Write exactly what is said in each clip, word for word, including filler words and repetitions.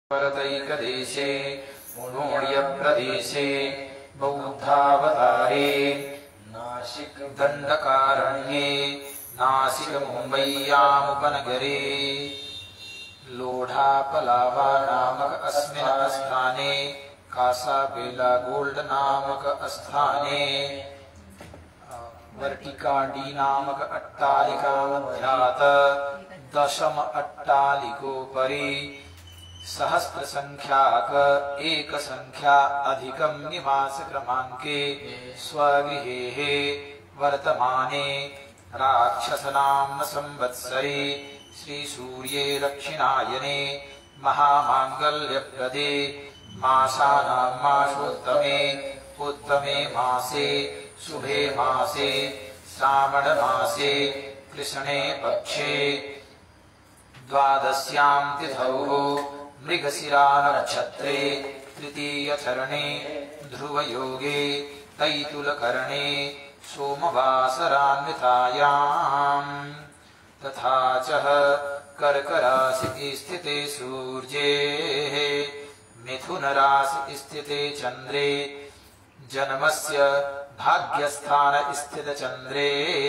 भरतैकदेशे मुनोर्यप्रदेशे बौद्धावतारे नासिक दंडकारण्ये नासिक मुंबय्यामुपनगरे लोढ़ापलावा नामक अस्मिन् स्थाने कासाबेला गोल्ड नामक स्थाने वर्टिकाडी नामक अट्टालिकामध्यात् दशम अट्टालिकोपरि सहस्र संख्याक एक संख्या अधिकम निवास क्रमांके स्वगृहे वर्तमाने राक्षसनाम संवत्सरे श्री सूर्ये दक्षिणायने महामांगल्यप्रदे मासानां मासोत्तमे उत्तमे मासे शुभे मासे श्रावण मासे कृष्णे पक्षे द्वादश्यां तिथौ मृगशिरा नक्षत्रे तृतीय चरणे ध्रुवयोगे तैतुलकरणे सोमवासरान्वितायां तथा च कर्क राशि स्थिते सूर्ये मिथुन राशि स्थिते चंद्रे जन्मस्य भाग्यस्थान स्थित चंद्रे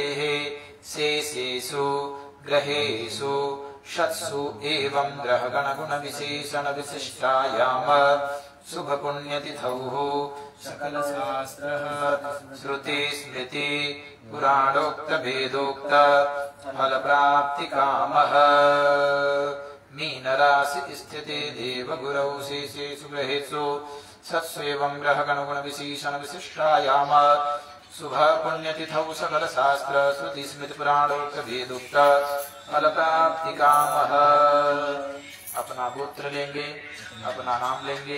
शेषेषु ग्रहेषु षट्सु एवं ग्रह गण गुण विशेषण विशिष्टायाम शुभ पुण्यतिथौ सकल शास्त्र श्रुति स्मृति पुराणोक्त वेदोक्त फल प्राप्ति कामः मीन राशि स्थिते देव गुरौ शेषेषु ग्रहेषु षट्सु एवं ग्रह गण गुण विशेषण विशिष्टायाम शुभ पुण्यतिथौ सकल शास्त्र श्रुति स्मृति पुराणोक्त वेदोक्त फल प्राप्ति कामः। अपना गोत्र लेंगे, अपना नाम लेंगे,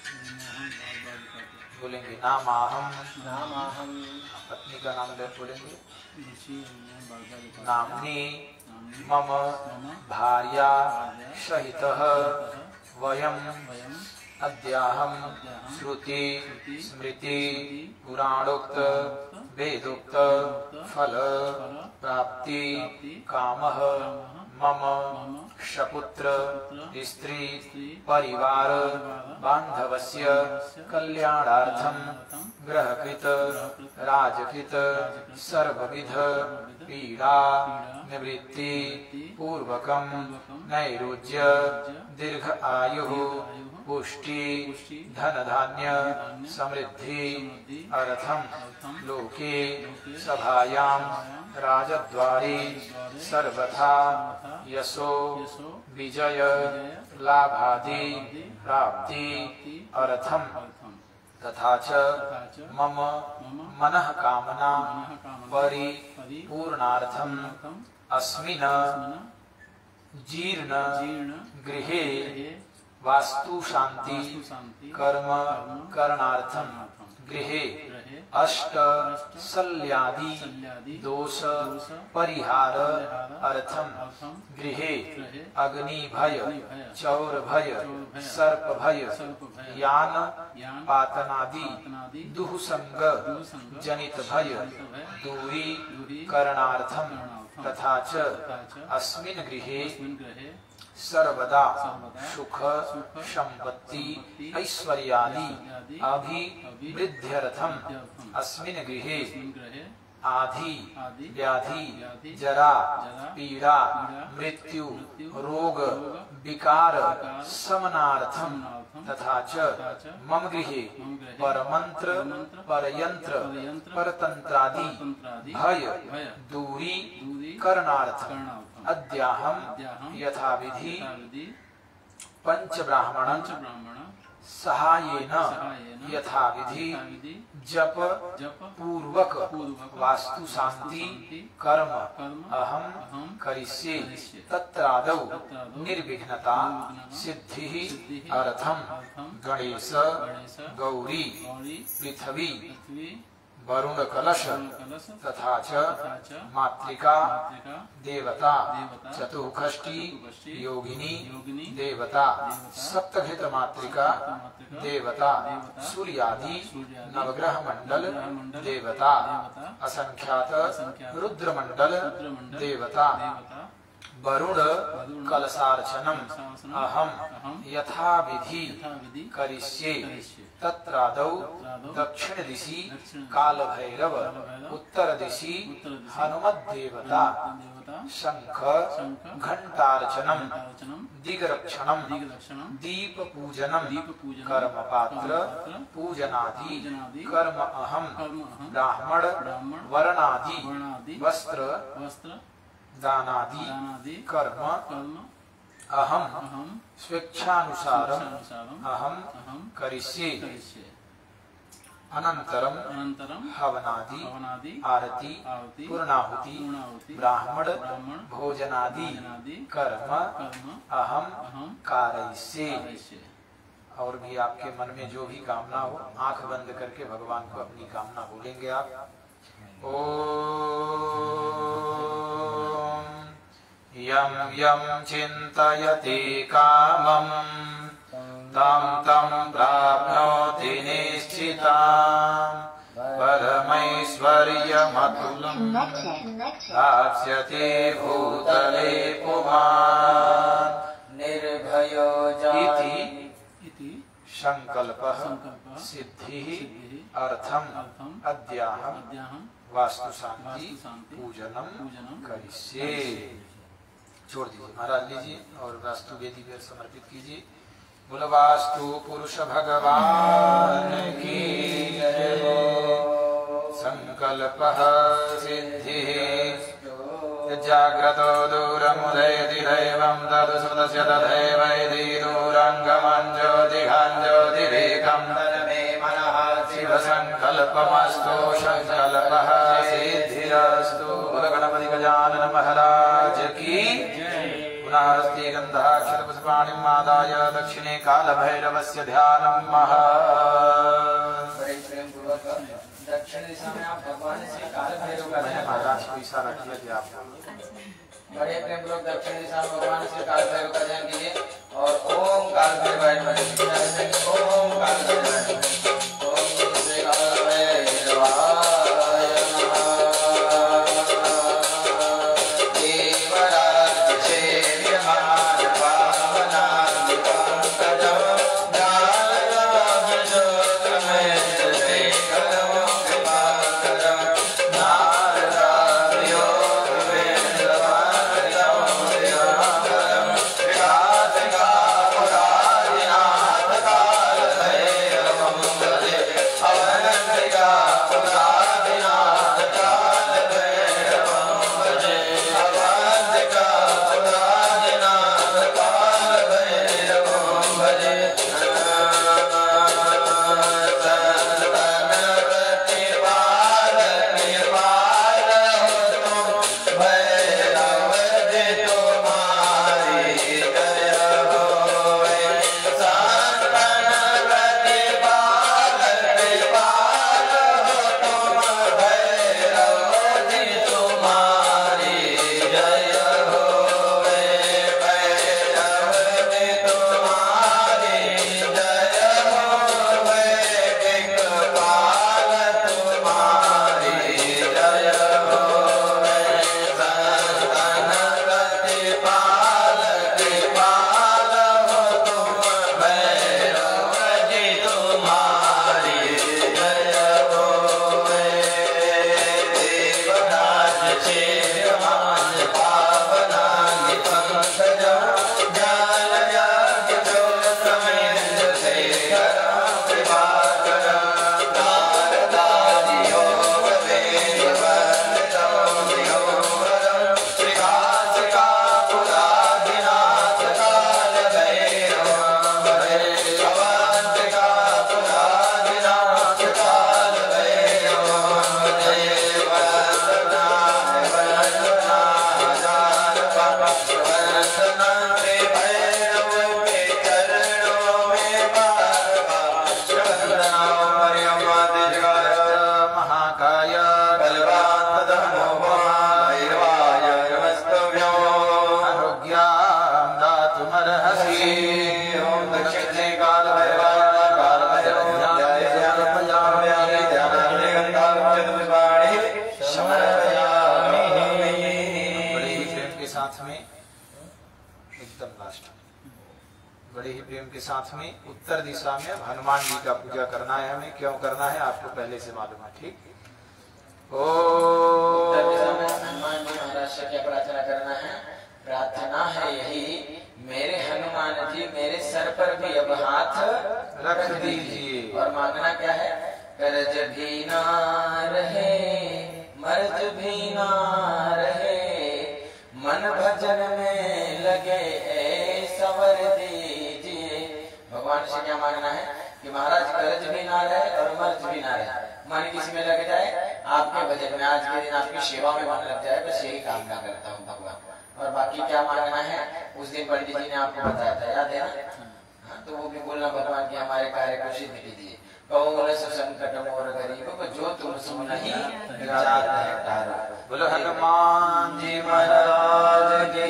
बोलेंगे नामाहम, नामाहम, पत्नी का नाम ले बोलेंगे नामनी मम भार्या सहितः वयम अद्याहम श्रुति स्मृति पुराणोक्त वेदोक्त फल प्राप्ति कामः मम शपुत्र स्त्री परिवार बांधवस्य कल्याणार्थं ग्रहकृत राजकृत सर्वविध पीड़ा निवृत्ति पूर्वकं नैरोज्य दीर्घ आयुः पुष्टि धन धान्य समृद्धि अर्थम लोके सभायां राजद्वारे सर्वथा यशो विजय लाभादि प्राप्ति अर्थम तथा च मम मनः कामना परिपूर्णार्थम अस्मिन् जीर्ण गृहे वास्तु शांति कर्म करणार्थम गृहे अष्ट शल्यादि दोष परिहार अर्थम गृहे अग्नि भय चौर भय सर्प भय यान पातनादि दुःसंग जनित भय दूरी करणार्थम तथा च अस्मिन् गृहे सर्वदा सुख संपत्ति ऐश्वर्यादि अभिवृद्ध्यर्थम अस्मिन् गृहे आधि व्याधि जरा पीड़ा मृत्यु रोग विकार शमनार्थम तथा च मम गृहे परमंत्र परयंत्र परतंत्रादि भय दूरी करणार्थम अद्याहम यथाविधि पंच ब्राह्मण सहायेन यथाविधि जप पूर्वक वास्तु शांति कर्म अहम करिष्ये तत्रादौ निर्विघ्नता सिद्धि अर्थम गणेश गौरी पृथ्वी वरुण कलश तथा च मातृका देवता चतुष्षष्टि योगिनी देवता सप्तघृत मातृका देवता सूर्यादि नवग्रह मंडल देवता असंख्यात रुद्र मंडल देवता वरुण कलशार्चनम अहम यथा विधि करिष्ये तत्रादौ दक्षिण दिशि काल भैरव उत्तर दिशि हनुमत देवता शंख घंटार्चनम दिग्रक्षणम दीप पूजनम कर्म पात्र पूजनादि कर्म अहम ब्राह्मण वर्णादि वस्त्र दानादि कर्म अहम स्वेच्छानुसारम अहम करिष्ये अनंतरम हवनादि आरती पूर्णाहुति ब्राह्मण भोजनादि कर्म अहम कारयिष्ये। और भी आपके मन में जो भी कामना हो आंख बंद करके भगवान को अपनी कामना बोलेंगे आप। ओम यम यम चिंतयते कामं तम तम प्राप्नोति निश्चितां परमैश्वर्यमतुलं प्राप्स्यते भूतले पुमान् निर्भयो इति संकल्पः सिद्धिः अर्थम अद्याहं वास्तु शांति पूजनम करिष्ये। छोड़ दीजिए महाराज, लीजिए और वास्तु वेदी पर समर्पित कीजिए। बोल वास्तु पुरुष भगवान की जय। संकल्पः सिद्धिः जाग्रतो दूरमुदयति दैवं तदु सुतस्य तथैवैति दूरङ्गमं ज्योतिघं ज्योतिरेकं तन्मे मनः शिव संकल्पमस्तु संकल्पः सिद्धिरस्तु। बोल गणपति गजानन महाराज की पुनः गंधाक्षर पुष्पाणिं आदाय दक्षिणे काल भैरवस्य ध्यानं महा। दक्षिण दिशा में आप भगवान श्री काल भैरव का ध्यान महाराज को इशारा किया कि आप बड़े प्रेम पूर्वक दक्षिण दिशा में भगवान श्री काल भैरव का ध्यान कीजिए और ओम काल भैरवाय नमः। ओम काल भैरवाय नमः। ओम श्री काल भैरवाय नमः। देवराज सेव्यमान पावनानि पंकजं ज्ञानराज ज्योतिर्मय शेखरं कृपाकरं नारदार्य योगेन्द्रवन्दितं दिगंबरं त्रिकात्रिकापदादिनाथ साथ में उत्तर दिशा में हनुमान जी का पूजा करना है। हमें क्यों करना है आपको पहले से मालूम है, ठीक। ओ उत्तर दिशा में हनुमान जी महाराज से क्या प्रार्थना करना है? प्रार्थना है यही, मेरे हनुमान जी मेरे सर पर भी अब हाथ रख दीजिए। और मांगना क्या है? कर्ज भी ना रहे, मर्ज भी ना रहे, मन भजन में लगे सवर दीजिए। भगवान से क्या मांगना है कि महाराज कर्ज भी ना रहे और मर्ज भी ना रहे, मन किसी में लग जाए, आपके भजन में आज के दिन आपकी सेवा में मन लग जाए, बस यही कामना करता हूँ भगवान। और बाकी क्या मांगना है उस दिन पंडित जी ने आपको बताया था, याद है ना? हाँ, तो वो भी बोलना भगवान की हमारे कार्य को सिद्ध कीजिए। कौन संकट मोर गरीब को जो तुम सुन नहीं जात है तारो। बोलो हनुमान जी महाराज की।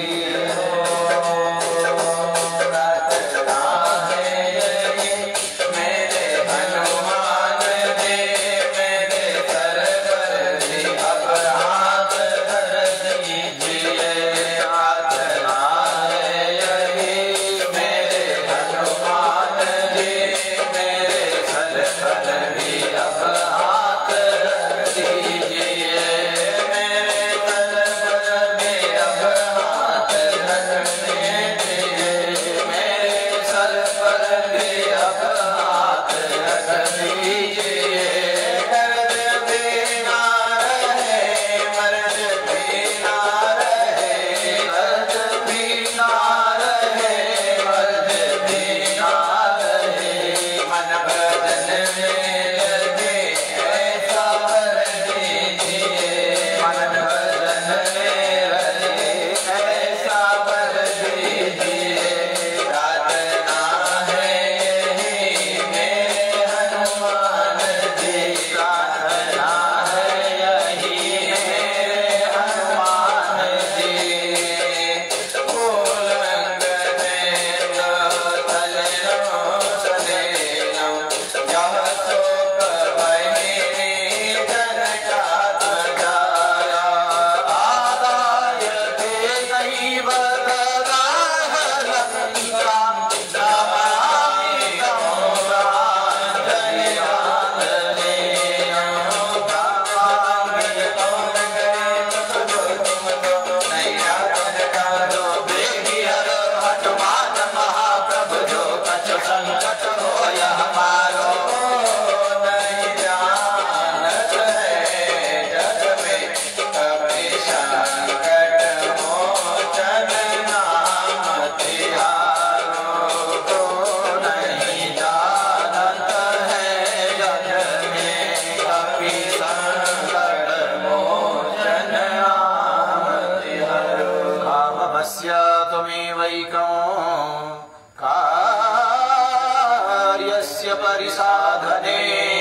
कार्यस्य परिसाधने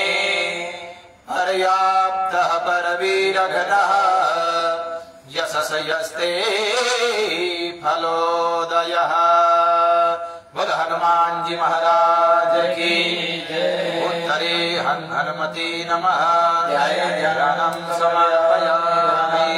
पर्याप्तः परवीरघनः यशस यस्ते फलोदयः। बोल हनुमान जी महाराज की। उत्तरे हनुमते नमः। ध्यानं समर्पयामि।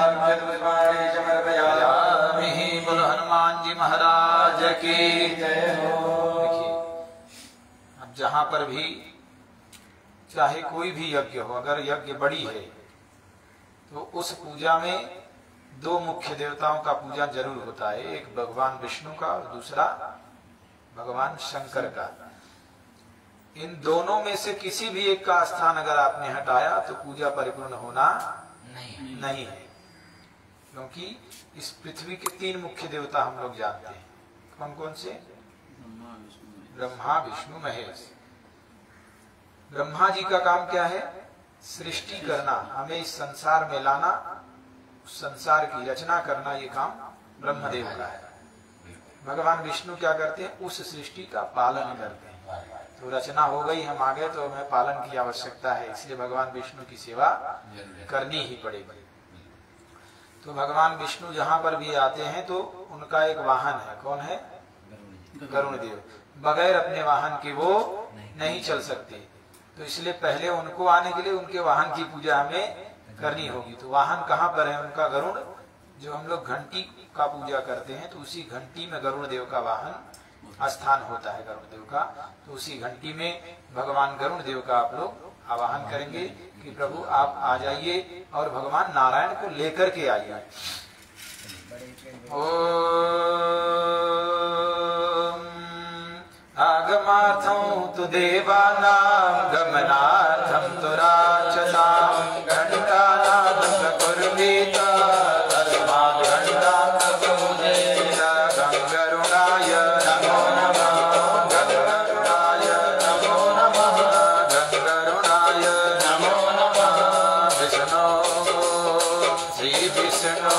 बोल हनुमान जी महाराज की। देखिए, अब जहाँ पर भी चाहे कोई भी यज्ञ हो, अगर यज्ञ बड़ी है तो उस पूजा में दो मुख्य देवताओं का पूजा जरूर होता है, एक भगवान विष्णु का और दूसरा भगवान शंकर का। इन दोनों में से किसी भी एक का स्थान अगर आपने हटाया तो पूजा परिपूर्ण होना नहीं, नहीं है, क्योंकि इस पृथ्वी के तीन मुख्य देवता हम लोग जानते हैं। कौन कौन से? ब्रह्मा विष्णु महेश। ब्रह्मा जी का काम क्या है? सृष्टि करना, हमें इस संसार में लाना, संसार की रचना करना, ये काम ब्रह्मदेव का है। भगवान विष्णु क्या करते हैं? उस सृष्टि का पालन करते हैं। तो रचना हो गई, हम आ गए, तो हमें पालन की आवश्यकता है, इसलिए भगवान विष्णु की सेवा करनी ही पड़ेगी। तो भगवान विष्णु जहां पर भी आते हैं तो उनका एक वाहन है। कौन है? गरुण देव। बगैर अपने वाहन के वो नहीं चल सकते, तो इसलिए पहले उनको आने के लिए उनके वाहन की पूजा हमें करनी होगी। तो वाहन कहाँ पर है उनका? गरुड़। जो हम लोग घंटी का पूजा करते हैं तो उसी घंटी में गरुड़ देव का वाहन स्थान होता है गरुड़ देव का। तो उसी घंटी में भगवान गरुड़ देव का आप लोग आवाहन करेंगे कि प्रभु आप आ जाइए और भगवान नारायण को लेकर के आइए। ओम आगमार्थं तु देवानां गमनार्थं तु राक्षसां घंटानादं प्रकुर्वीत तस्मात् घंटापूजेत। गंगरुणाय नमो नमः, गंगरुणाय नमो नमः, गंगरुणाय नमो नमः। विष्णु श्री विष्णु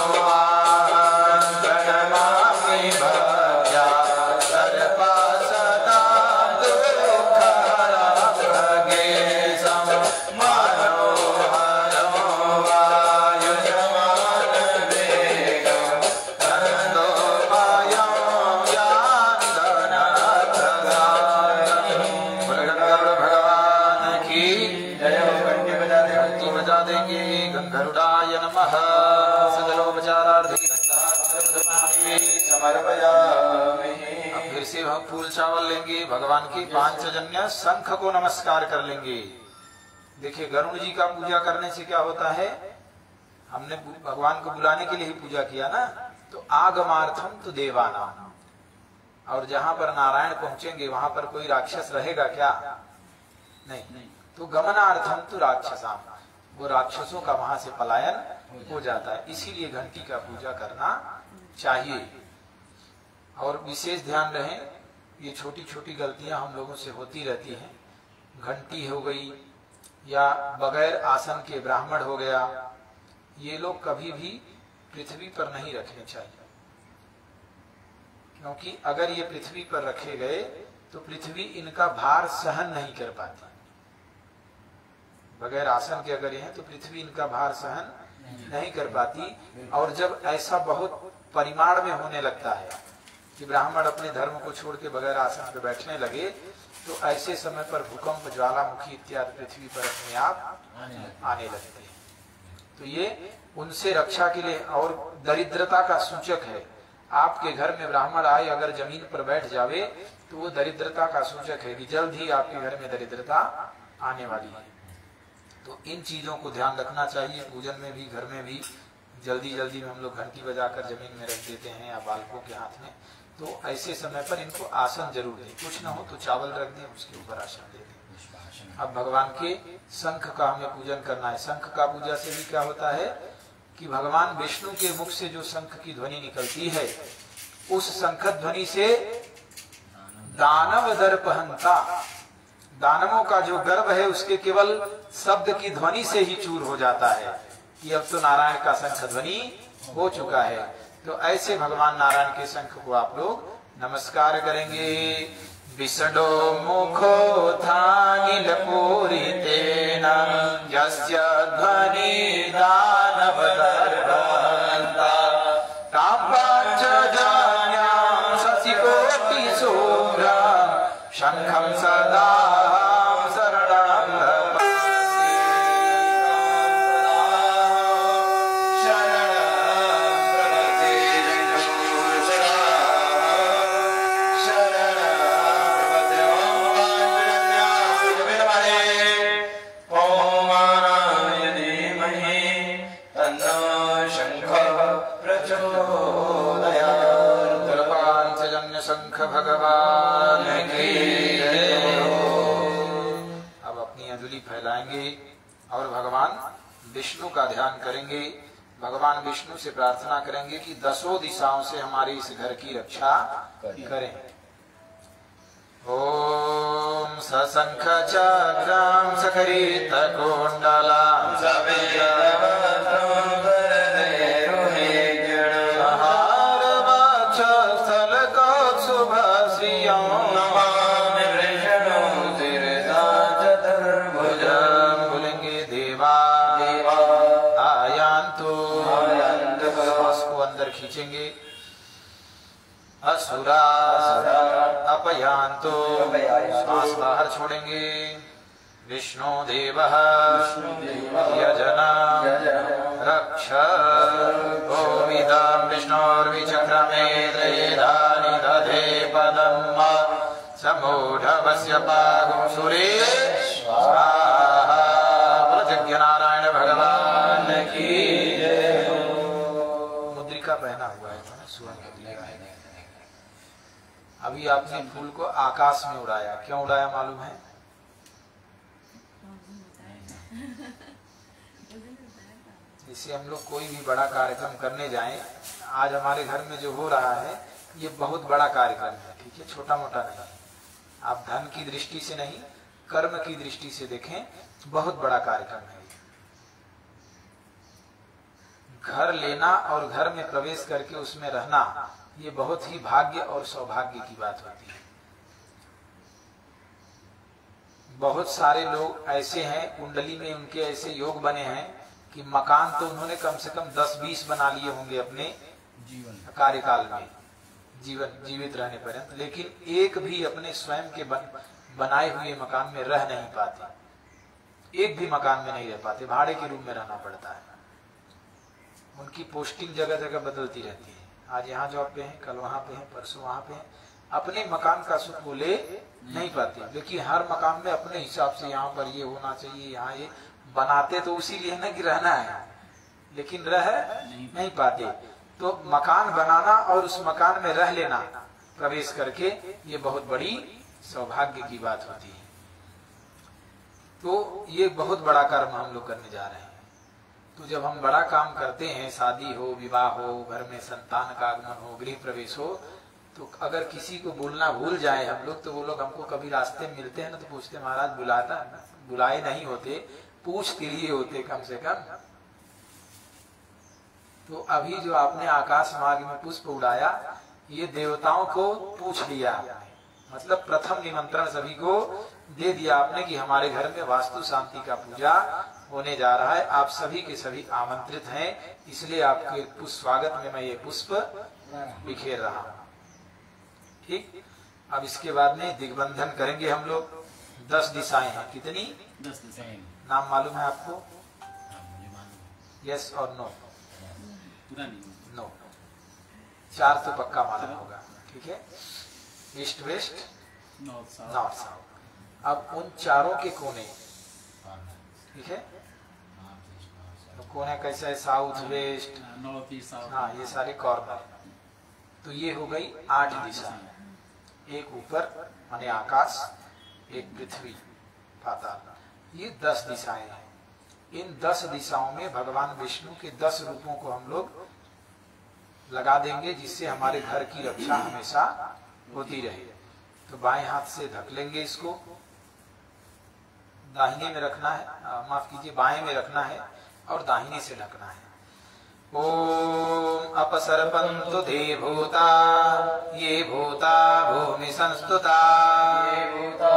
गरुड़ाय नमः। अब फिर से हम फूल चावल लेंगे, भगवान की पांचजन्य शंख को नमस्कार कर लेंगे। देखिए गरुड़ जी का पूजा करने से क्या होता है, हमने भगवान को बुलाने के लिए ही पूजा किया ना। तो आगमार्थम तो देवानाम, और जहां पर नारायण पहुंचेंगे वहां पर कोई राक्षस रहेगा क्या? नहीं, नहीं। तो गमनार्थम तो राक्षसाम, वो राक्षसों का वहां से पलायन हो जाता है। इसीलिए घंटी का पूजा करना चाहिए। और विशेष ध्यान रहे, ये छोटी छोटी गलतियां हम लोगों से होती रहती हैं। घंटी हो गई या बगैर आसन के ब्राह्मण हो गया, ये लोग कभी भी पृथ्वी पर नहीं रखने चाहिए, क्योंकि अगर ये पृथ्वी पर रखे गए तो पृथ्वी इनका भार सहन नहीं कर पाती। बगैर आसन के अगर ये हैं तो पृथ्वी इनका भार सहन नहीं कर पाती। और जब ऐसा बहुत परिमाण में होने लगता है कि ब्राह्मण अपने धर्म को छोड़ के बगैर आसन पर बैठने लगे, तो ऐसे समय पर भूकंप, ज्वालामुखी इत्यादि पृथ्वी पर अपने आप आने लगते हैं। तो ये उनसे रक्षा के लिए और दरिद्रता का सूचक है। आपके घर में ब्राह्मण आए अगर जमीन पर बैठ जावे तो वो दरिद्रता का सूचक है कि जल्द ही आपके घर में दरिद्रता आने वाली है। तो इन चीजों को ध्यान रखना चाहिए। पूजन में भी, घर में भी जल्दी जल्दी में हम लोग घंटी बजाकर जमीन में रख देते हैं या बालकों के हाथ में। तो ऐसे समय पर इनको आसन जरूर दें, कुछ ना हो तो चावल रख दें, उसके ऊपर आसन दे दें। अब भगवान के शंख का हमें पूजन करना है। शंख का पूजा से भी क्या होता है कि भगवान विष्णु के मुख से जो शंख की ध्वनि निकलती है, उस शंख ध्वनि से दानव दर्पहंता, दानवों का जो गर्व है उसके केवल शब्द की ध्वनि से ही चूर हो जाता है कि अब तो नारायण का शंख ध्वनि हो चुका है। तो ऐसे भगवान नारायण के शंख को आप लोग नमस्कार करेंगे। विष्णु मुखो थानिल पूरितेन यस्य ध्वनि दानव दर्पहंता कापाञ्चजन्यां शशिकोटि शूरं शंखं सदा भगवान की। अब अपनी अंजलि फैलाएंगे और भगवान विष्णु का ध्यान करेंगे। भगवान विष्णु से प्रार्थना करेंगे कि दसों दिशाओं से हमारे इस घर की रक्षा करें। ओम सशंख चक्रं सखरित कुंडलां बोलेंगे देवा देवा आयांतो, श्वास को अंदर खींचेंगे। असुरा अपयांतो, श्वास बाहर छोड़ेंगे। विष्णु देवः यजना रक्ष गोविदं विष्णोर्विचक्रमे त्रेधानि दधे पदम् समूढवस्य पागुं सुरेश्वाहा। यज्ञ नारायण भगवान की जय। मुद्रिका पहना हुआ है अभी आपने फूल को आकाश में उड़ाया, क्यों उड़ाया मालूम है? जिससे हम लोग कोई भी बड़ा कार्यक्रम करने जाएं, आज हमारे घर में जो हो रहा है ये बहुत बड़ा कार्यक्रम है, ठीक है, छोटा मोटा नहीं। आप धन की दृष्टि से नहीं, कर्म की दृष्टि से देखें, बहुत बड़ा कार्यक्रम है। घर लेना और घर में प्रवेश करके उसमें रहना, ये बहुत ही भाग्य और सौभाग्य की बात होती है। बहुत सारे लोग ऐसे हैं, कुंडली में उनके ऐसे योग बने हैं कि मकान तो उन्होंने कम से कम दस बीस बना लिए होंगे अपने जीवन कार्यकाल में, जीवन जीवित रहने पर्यंत, लेकिन एक भी अपने स्वयं के बन, बनाए हुए मकान में रह नहीं पाते। एक भी मकान में नहीं रह पाते, भाड़े के रूम में रहना पड़ता है। उनकी पोस्टिंग जगह जगह बदलती रहती है, आज यहाँ जॉब पे हैं, कल वहां पे हैं, परसों वहां पे हैं। अपने मकान का सुख वो ले नहीं पाते, लेकिन हर मकान में अपने हिसाब से यहाँ पर ये होना चाहिए, यहाँ ये बनाते तो उसी लिए ना कि रहना है, लेकिन रह नहीं, नहीं पाते। तो मकान बनाना और उस मकान में रह लेना प्रवेश करके, ये बहुत बड़ी सौभाग्य की बात होती है। तो ये बहुत बड़ा कर्म हम लोग करने जा रहे हैं। तो जब हम बड़ा काम करते हैं, शादी हो, विवाह हो, घर में संतान का आगमन हो, गृह प्रवेश हो, तो अगर किसी को बोलना भूल जाए हम लोग, तो वो लोग हमको कभी रास्ते में मिलते हैं ना, तो पूछते महाराज बुलाता, बुलाए नहीं होते, पूछ के लिए होते कम से कम। तो अभी जो आपने आकाश मार्ग में पुष्प उड़ाया, ये देवताओं को पूछ लिया, मतलब प्रथम निमंत्रण सभी को दे दिया आपने कि हमारे घर में वास्तु शांति का पूजा होने जा रहा है, आप सभी के सभी आमंत्रित हैं, इसलिए आपके पुष्प स्वागत में मैं ये पुष्प बिखेर रहा हूं। ठीक, अब इसके बाद में दिग्बंधन करेंगे हम लोग। दस दिशाएं हैं, कितनी? दस दिशाएं। नाम मालूम है आपको? यस और नो? नो, चार तो पक्का मालूम होगा, ठीक है। East west north south. अब उन चारों के कोने, ठीक है, तो कोने कैसे है? साउथ वेस्ट नॉर्थ ईस्ट, हाँ, ये सारे कॉर्नर। तो ये हो गई आठ दिशाएं, एक ऊपर माने आकाश, एक पृथ्वी पाताल, ये दस दिशाएं हैं। इन दस दिशाओं में भगवान विष्णु के दस रूपों को हम लोग लगा देंगे, जिससे हमारे घर की रक्षा हमेशा होती रहे। तो बाएं हाथ से ढक लेंगे इसको, दाहिने में रखना है, माफ कीजिए बाएं में रखना है और दाहिने से ढकना है। ओम अपसर्पन्तु ते भूता ये भूता भूमि संस्तुता, ये भूता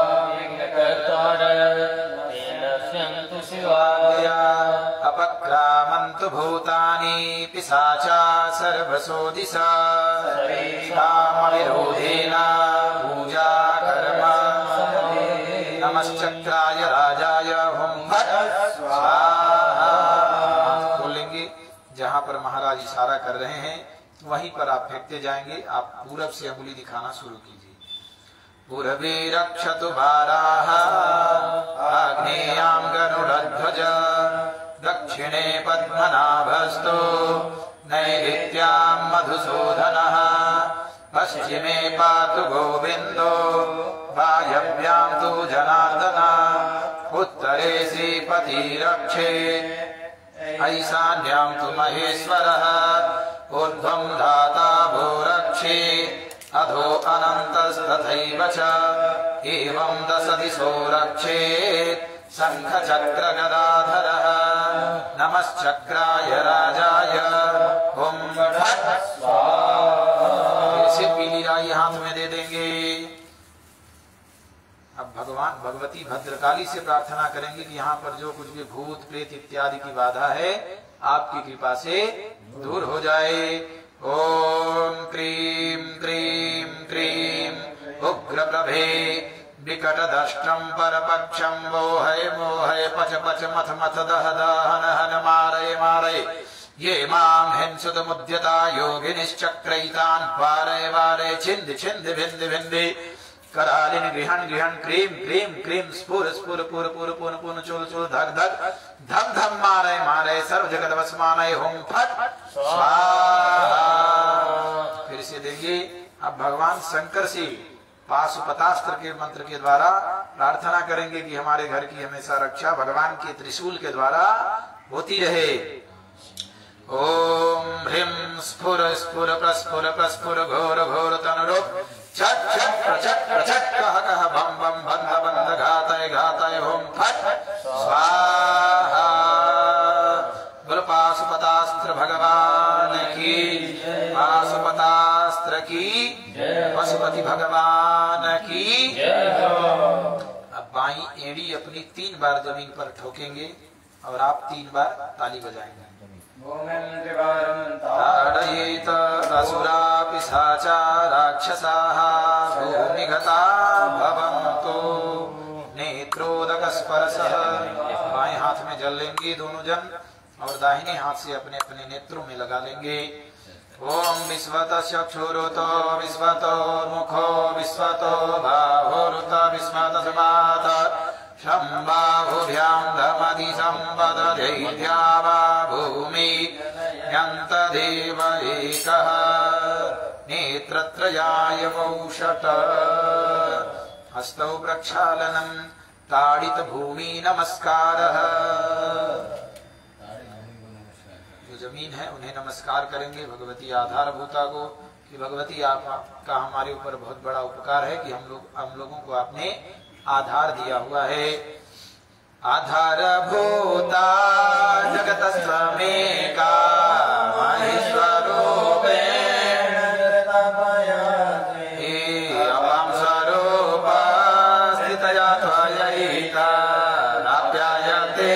यज्ञकर्तारः शिवाय, अपक्रामन्तु भूतानि पिशाचा सर्वसो दिशा, कामविरोधेन पूजा कर्म नमश्चक्राय राजाय हुम फट् स्वाहा। बोलेंगे, जहाँ पर महाराज इशारा कर रहे हैं वहीं पर आप फेंकते जाएंगे। आप पूरब से अंगुली दिखाना शुरू कीजिए। पूर्वे रक्षतु बाराः आग्नेयां गरुडध्वज, दक्षिणे पद्मनाभस्तु नैऋत्यां मधुसूदनः, पश्चिमे पातु गोविन्दो वायव्यां तु जनार्दन, उत्तरे श्रीपति रक्षेत् ऐशान्यां तु महेश्वरः, ऊर्ध्वं धाता भो रक्षेत् अधो अनन्तस्तथैव च, एवं दश दिशो रक्षेत् शंख चक्र गदाधरः, नमश्चक्राय राजाय हुम फट् स्वाहा। ऐसे पीली राई हाथ में दे देंगे। अब भगवान भगवती भद्रकाली से प्रार्थना करेंगे कि यहाँ पर जो कुछ भी भूत प्रेत इत्यादि की बाधा है आपकी कृपा से दूर हो जाए। ओम क्रीं क्रीं क्रीं उग्र प्रभे विकट दष्ट्रम परपक्षम मोहय मोहय पच पच मथ मथ दह दह हन हन मारय मारय, ये मां हिंसुतमुद्यता योगिनिश्चक्रैतान् वारे वारे छिन्द छिन्द भिन्द भिन्द करालिनि गृहण गृहण क्रीम क्रीम क्रीम स्फुर स्फुर पुर पुर पुन पुन चुल चुल धक धक धम धम मारे मारे सर्व जगत वसमानय होम फट स्वाहा। फिर से देंगे। अब भगवान शंकर से पाशुपतास्त्र के मंत्र के द्वारा प्रार्थना करेंगे कि हमारे घर की हमेशा रक्षा भगवान के त्रिशूल के द्वारा होती रहे। ओम ह्रीं स्फुर स्फुर प्रस्फुर प्रस्फुर घोर घोर तनुरूप छट छट प्रचट प्रचट कह कह बम बम बंद बंद घातय घातय होम फट स्वाहा। बोल पाशुपतास्त्र भगवान की, पाशुपतास्त्र की, पशुपति भगवान की। अब बाई एड़ी अपनी तीन बार जमीन पर ठोकेंगे और आप तीन बार ताली बजाएंगे। ताडयेत असुरा पिशाचा राक्षसाः भूमिगता भवन्तु नेत्रोदक स्पर्शः। बाएं हाथ में जल लेंगे दोनों जन और दाहिने हाथ से अपने अपने नेत्रों में लगा लेंगे। ओम विश्वत चक्षुरुतो विश्वतो मुखो विश्वतो बाहुरुत विश्वत समात शम्बाहुभ्यां धमधि सम्पदधैर्या वा भूमि यन्तदेव एकः नेत्रत्रयाय वौषट हस्तौ प्रक्षालनं ताडित भूमि नमस्कारः। जो जमीन है उन्हें नमस्कार करेंगे भगवती आधारभूता को कि भगवती आपका हमारे ऊपर बहुत बड़ा उपकार है कि हम लोग हम लोगों को आपने आधार दिया हुआ है। आधारभूता जगतस्त्वमेका महेश्वरूपेण हे अपां स्वरूपा स्थितया त्वयैका नाप्यायते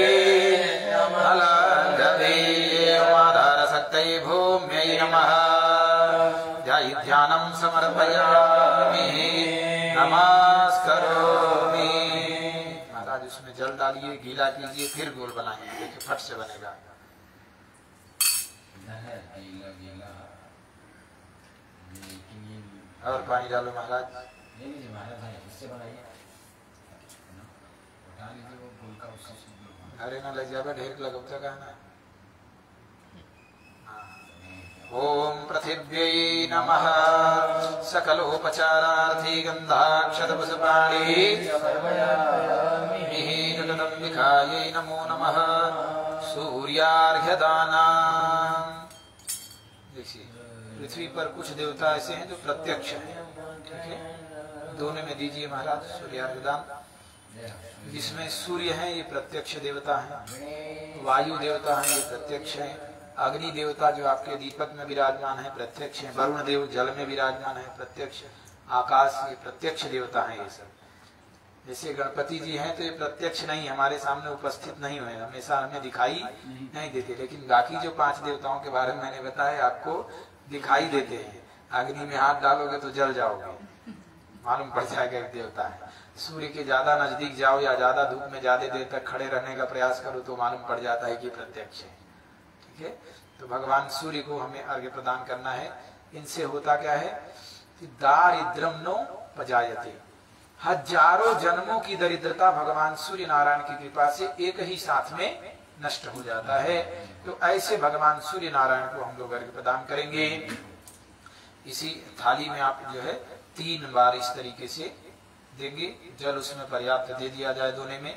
अलङ्घवीयमाधारशक्तये भूम्यै नमः। ध्यानं समर्पयामि नमस्करोमि। महाराज उसमें जल डालिए, गीला कीजिए, फिर गोल बनाइए, देखिए फट से बनेगा। और पानी डालो महाराज। अरे ना लग जाए ढेर लगता का ना। ओम पृथिव्यै नमः सकलोपचारार्थी गंधाक्षतपुष्पाणि जगदम्बिकायै नमो नमः। सूर्यार्घ्यदानाम्। देखिए पृथ्वी पर कुछ देवता ऐसे हैं जो प्रत्यक्ष हैं, ठीक है, दोनों में दीजिए महाराज सूर्यार्घ्यदान। जिसमें सूर्य है ये प्रत्यक्ष देवता है, वायु देवता है ये प्रत्यक्ष है, अग्नि देवता जो आपके दीपक में विराजमान है प्रत्यक्ष है, वरुण देव जल में विराजमान है प्रत्यक्ष, आकाश ये प्रत्यक्ष देवता है। ये सब जैसे गणपति जी हैं तो ये प्रत्यक्ष नहीं, हमारे सामने उपस्थित नहीं हुए, हमेशा हमें दिखाई नहीं देते, लेकिन बाकी जो पांच देवताओं के बारे में मैंने बताया आपको दिखाई देते हैं। अग्नि में हाथ डालोगे तो जल जाओगे, मालूम पड़ जाएगा एक देवता है। सूर्य के ज्यादा नजदीक जाओ या ज्यादा धूप में ज्यादा देर तक खड़े रहने का प्रयास करो तो मालूम पड़ जाता है कि प्रत्यक्ष है, ठीक है। तो भगवान सूर्य को हमें अर्घ्य प्रदान करना है। इनसे होता क्या है कि दारिद्रम नो पजायते, हजारों जन्मों की दरिद्रता भगवान सूर्य नारायण की कृपा से एक ही साथ में नष्ट हो जाता है। तो ऐसे भगवान सूर्य नारायण को हम लोग अर्घ्य प्रदान करेंगे। इसी थाली में आप जो है तीन बार इस तरीके से देंगे, जल उसमें पर्याप्त दे दिया जाए। दोने में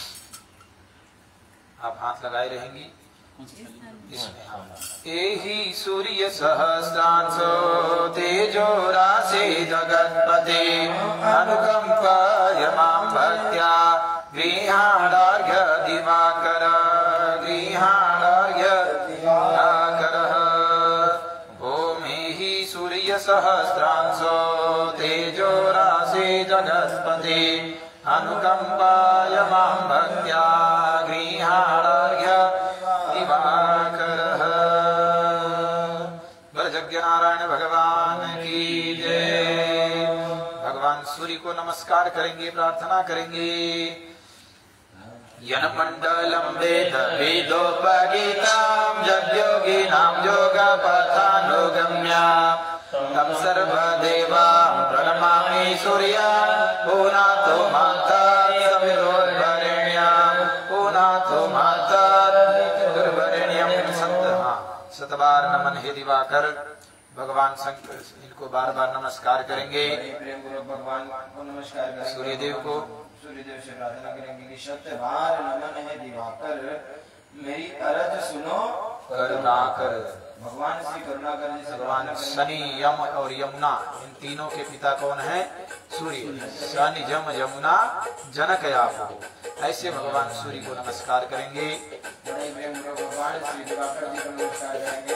आप हाथ लगाए रहेंगे इसमें। एहि सूर्य सहस्रांशो तेजो राशि जगत्पते अनुकंपाय मां भक्त्या गृहाणार्घ्य दिवाकर गृहाणार्घ्य दिवाकरः। ओम एहि सूर्य सहस्रांशो तेजो राशि जगत्पते अनुकंपाय मां भक्त्या गृहाणार्घ्य दिवाकरः। बलयज्ञ नारायण भगवान की जय। भगवान सूर्य को नमस्कार करेंगे, प्रार्थना करेंगे। यन्मण्डलं वेद वेदोपगीतं यद्योगिनां योगपथानुगम्यं तं सर्वदेवां प्रणमामि सूर्यं पुनातो माता सवितुर्वरेण्यं पुनातो माता सवितुर्वरेण्यं शतबार नमन हे दिवाकर। भगवान शंकर इनको बार बार नमस्कार करेंगे। प्रेम पूर्वक भगवान को नमस्कार करेंगे। सूर्यदेव को सूर्यदेव से प्रार्थना करेंगे कि शतबार नमन है दिवाकर, मेरी अरज सुनो करुणा कर। भगवान श्री करुणा कर। भगवान शनि यम और यमुना इन तीनों के पिता कौन है? सूर्य। शनि यम यमुना जनक आपको, ऐसे भगवान सूर्य को नमस्कार करेंगे। बड़े प्रेम पूर्वक भगवान श्री दिवाकर जी को नमस्कार करेंगे।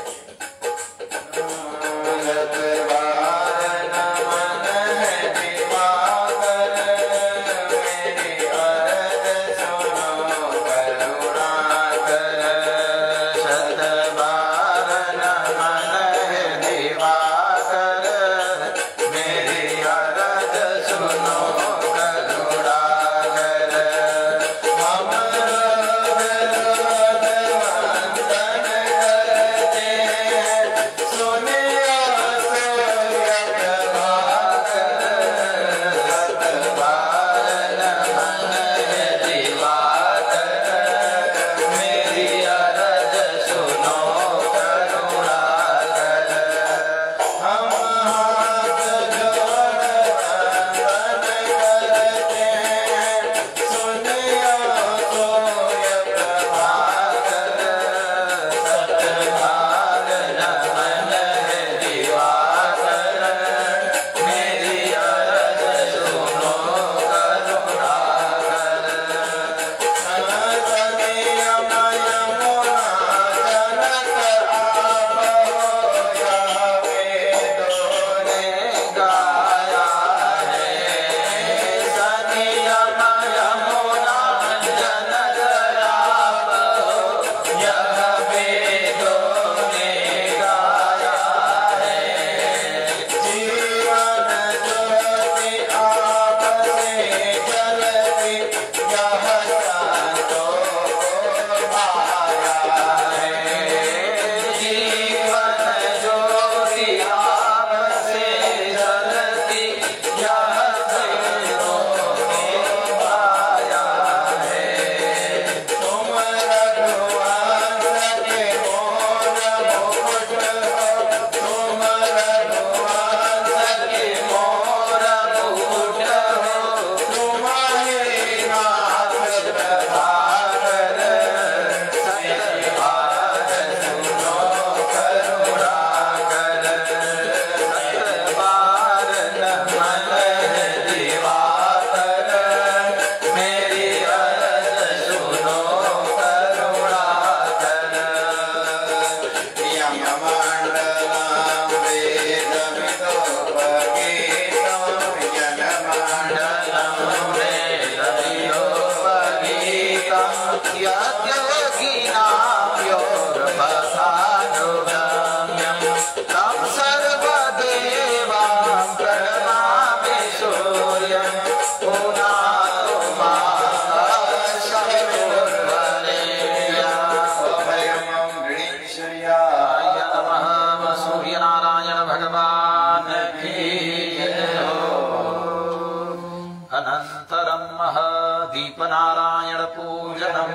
दीपनारायण पूजनम।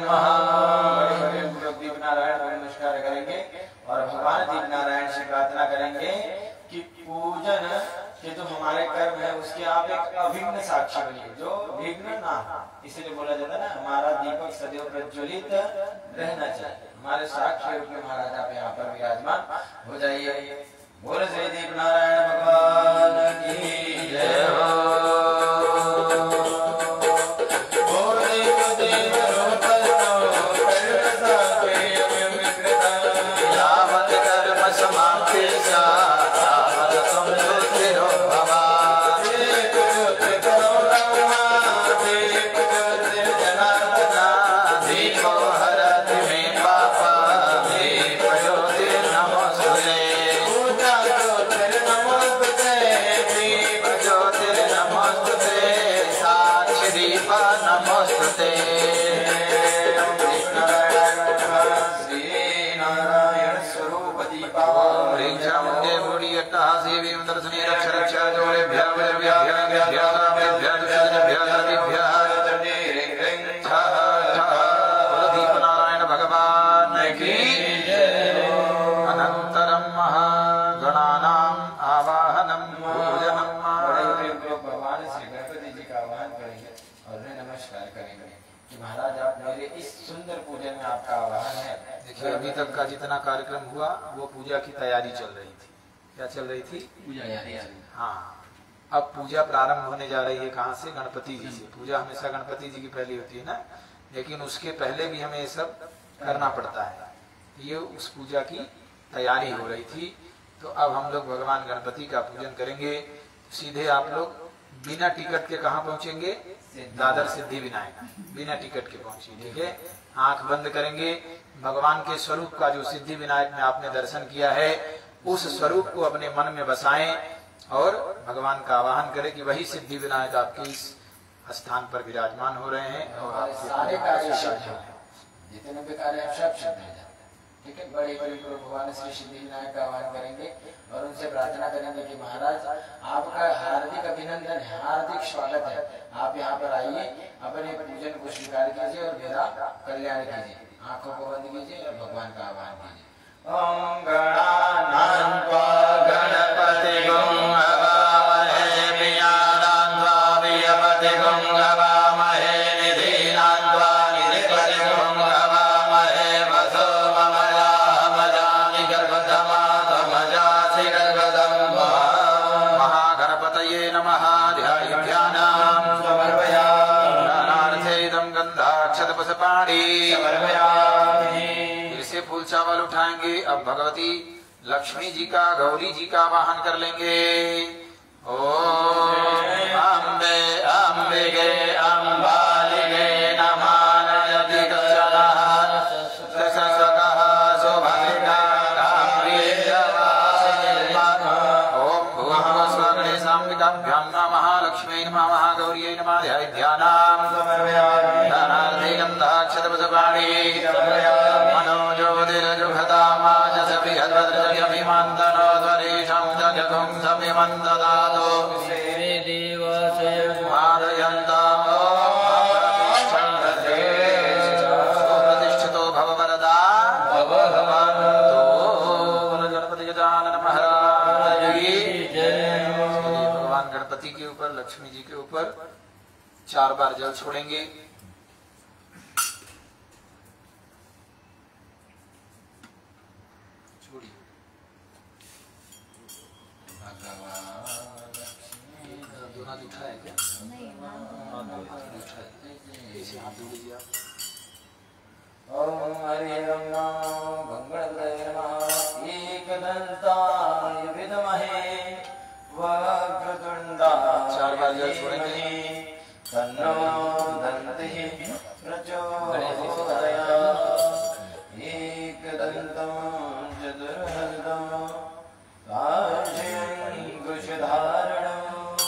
दीपनारायण को नमस्कार करेंगे और भगवान दीपनारायण से प्रार्थना करेंगे कि पूजन के जो हमारे कर्म है उसके आप एक अभिन्न साक्षी बनिए, जो विघ्न ना। इसलिए बोला जाता है ना, हमारा दीपक सदैव प्रज्वलित रहना चाहिए। हमारे साक्षी रूप में महाराज आप यहाँ पर विराजमान हो जाइए। बोल श्री दीपनारायण भगवान की जय हो। नमस्ते। नमस्कार करेंगे कि महाराज आप मेरे इस सुंदर पूजन में आपका आह्वान है। देखिए अभी तक का जितना कार्यक्रम हुआ वो पूजा की तैयारी चल रही थी। क्या चल रही थी? पूजा। हाँ, अब पूजा प्रारंभ होने जा रही है। कहाँ से? गणपति जी से। पूजा हमेशा गणपति जी की पहली होती है ना, लेकिन उसके पहले भी हमें ये सब करना पड़ता है। ये उस पूजा की तैयारी हो रही थी। तो अब हम लोग भगवान गणपति का पूजन करेंगे। सीधे आप लोग बिना टिकट के कहाँ पहुंचेंगे? दादर सिद्धि विनायक, बिना टिकट के पहुंचिए। ठीक है, आंख बंद करेंगे। भगवान के स्वरूप का जो सिद्धि विनायक में आपने दर्शन किया है उस स्वरूप को अपने मन में बसाएं और भगवान का आवाहन करें कि वही सिद्धि विनायक आपके इस स्थान पर विराजमान हो रहे हैं और आपके सारे कार्य जितने भी कार्य आप सब सिद्ध हो जाते हैं। ठीक है, बड़े बड़े गुरु भगवान श्री सिद्धि विनायक का आह्वान करेंगे और उनसे प्रार्थना करेंगे कि महाराज आपका हार्दिक अभिनंदन है, हार्दिक स्वागत है। आप यहाँ पर आइए, अपने पूजन को स्वीकार कीजिए और मेरा कल्याण कीजिए। आंखों को बंद कीजिए और भगवान का आह्वान कीजिए। ओम गणानां त्वा गणपतिगुं हवामहे प्रियाणां त्वा प्रियपतिगुं हवामहे निधीनां त्वा निधिपतिगुं हवामहे वसो ममयामजामि गर्भधमा त्वमजासि गर्भधम्। महागणपतये नमः। ध्यानां समर्पयामि ज्ञानार्थेदं गन्धाक्षतपसपाणि समर्पयामि। से फूल चावल उठाएंगे। अब भगवती लक्ष्मी जी का, गौरी जी का वाहन कर लेंगे। ओम अम्बे अम्बिके अम्बालिके नमानयति कश्चनः सससकः शोभनिकाः प्रियवासिनः। ओम भुवस्वः गणेशाम्बिकाभ्यां नमः। लक्ष्मी नमः। महागौर्यै नमः। ध्यानां समर्पयामि गन्धाक्षतपसपाणि प्रतिष्ठितो भव वरदा गणपति गजानन महाराज की जय। भगवान गणपति के ऊपर, लक्ष्मी जी के ऊपर चार बार जल छोड़ेंगे। ओम हरि नमः मंगलदाय नमः। एकदंताय विद्महे वक्रतुंडाय चार बार जल छोड़ेंगे। तन्नो दन्तिः प्रचोदयात्। एकदन्तं चतुर्हस्तं काशयं कुशधारणं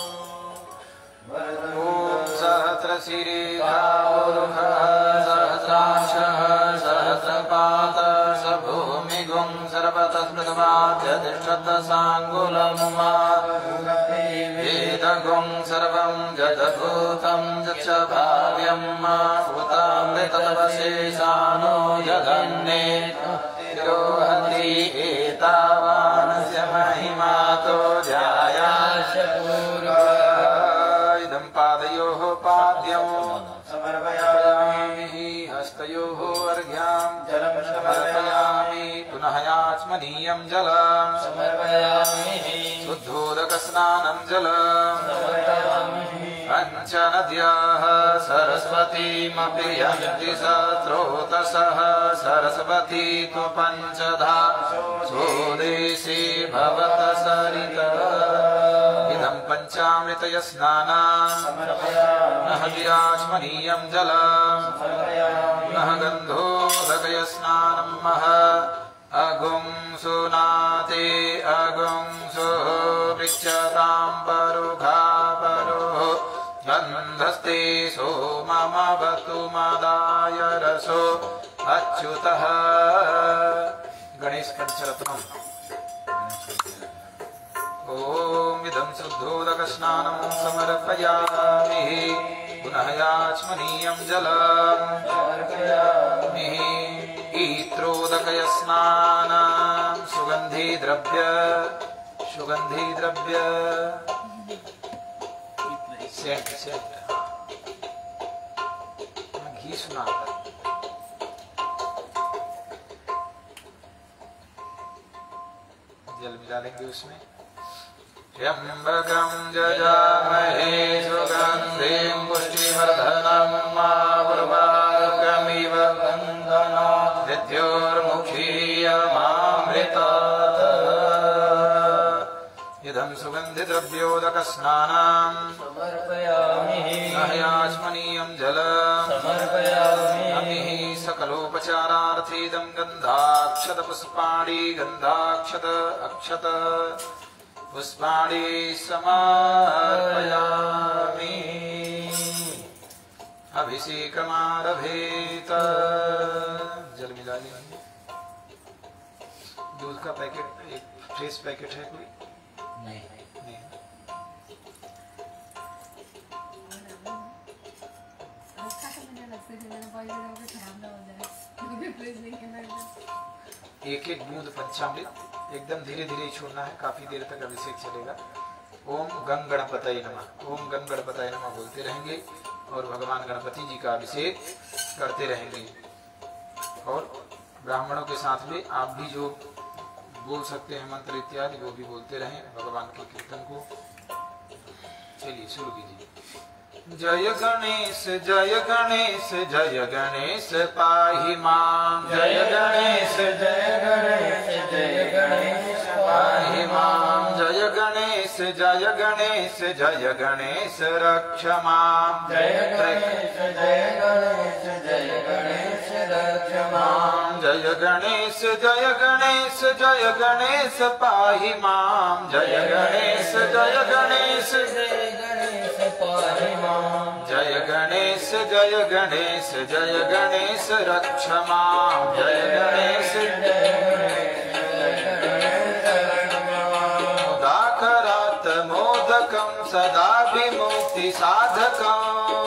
सहस्रशिरीधावोरुखः सहस्राक्षः सहस्रपात स भूमिगुं सर्वतस्मृतमाध्यतिष्ठत्साङ्गुलं वेदगुं सर्वं जगद्भूतं यच्च भाव्यं उतामृतवशेषानो यदन्नेतिरोहति एतावानस्य महिमातो ध्यायास्य पूर्वम्। पादयोः पाद्यं समर्पयामि। हस्तयोः अर्घ्यां जलं समर्पयामि। पुनः याचमनीयं जलं समर्पयामि। शुद्धोदकस्नानं जलं समर्पयामि। पञ्चनद्याः सरस्वतीमपि यन्ति स्रोतसः सरस्वती तु पञ्चधा स्वदेशे भवत सरितः। इदं पञ्चामृतय स्नानं नः विराजमनीयं जलं नः गन्धोदकय स्नानं मह अगुं सुनाते अगुं सो पृच्छतां परुघा परुः गन्धस्ते सोममवतु मदाय रसो अच्युतः। गणेश पंचरत्नम्। ओम इदं शुद्धोदकस्नानं समर्पयामि। पुनः याचमनीयं जलं समर्पयामि। ईत्रोदकय स्नानं सुगन्धि द्रव्य सुगन्धि द्रव्य सेंट सेंट ही सुनाकर। जल मिला लेंगे उसमें। त्र्यंबकं जजामहे सुगन्धिं पुष्टिवर्धनं मावर्वारुकमिव बन्धनात् मृत्योर्मुक्षीयमामृतात्। इदं सुगन्धिद्रव्योदकस्नानं समर्पयामि। नह्यास्मनीयं जलं समर्पयामि। नमिः सकलोपचारार्थीदं गन्धाक्षत पुष्पाणि गन्धाक्षत अक्षत पुष्पाणि समर्पयामि। अभिषेकमारभेत। जल मिला लेंगे। दूध का पैकेट, एक फ्रेश पैकेट है कोई? नहीं, नहीं। एक एक बूंद पंचामृत एकदम धीरे धीरे छोड़ना है, काफी देर तक अभिषेक चलेगा। ओम गं गणपतये नमः, ओम गं गणपतये नमः बोलते रहेंगे और भगवान गणपति जी का अभिषेक करते रहेंगे। और ब्राह्मणों के साथ में आप भी जो बोल सकते हैं मंत्र इत्यादि वो भी बोलते रहें भगवान के कीर्तन को। चलिए शुरू कीजिए। जय गणेश जय गणेश जय गणेश पाहि मां। जय गणेश जय गणेश जय गणेश पाहि मां। जय गणेश जय गणेश जय गणेश रक्ष मां। जय गणेश जय गणेश जय गणेश रक्ष मां। जय गणेश जय गणेश जय गणेश पाहि मां। जय गणेश जय गणेश जय गणेश पाहि मां। जय गणेश जय गणेश जय गणेश रक्ष मां। जय गणेश जय गणेश जय गणेश रक्ष मां। मुदाकरात् मोदकं सदा विमुक्ति साधकं।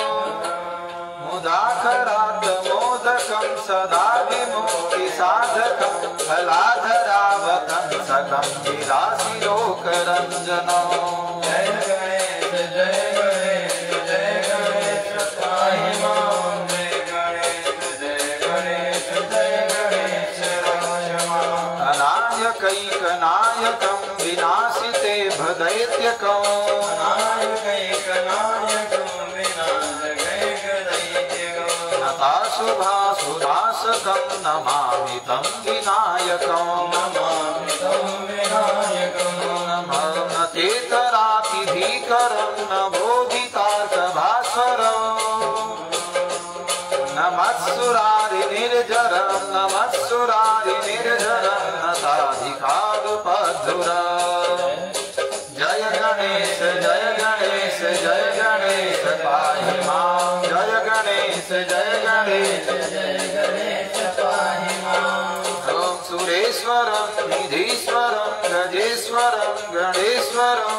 मुदाकरात् मोदकं सदा विमुक्ति साधकं। फलाधरावतं सकं विलासिलोकरञ्जनं। जय गणेश जय गणेश जय गणेश पाहि मां। जय गणेश जय गणेश जय गणेश रक्ष मां। अनायकैकनायकं विनाशिते भदैत्यकं। अनायकैकनायकं विनाशकैकदैत्यकं। नताशुभासुनाशकं नमामि तं विनायकं। नमामि तं विनायकं। नतेतरातिभीकरं न बोधितार्थभास्वरं। नमस्सुरारि निर्जरं नमस्सुरारि निर्जरं नताधिकारुपधुरं। जय गणेश जय गणेश जय गणेश पाहि मां। जय गणेश जय गणेश जय गणेश पाहि मां। ओम सुरेश्वरं निधीश्वरं गजेश्वरं गणेश्वरं।